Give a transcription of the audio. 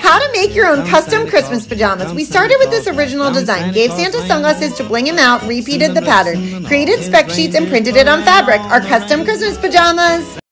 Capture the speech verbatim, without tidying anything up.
how to make your own custom Christmas pajamas. We started with this original design, gave Santa sunglasses to bling him out, repeated the pattern, created spec sheets, and printed it on fabric. Our custom Christmas pajamas.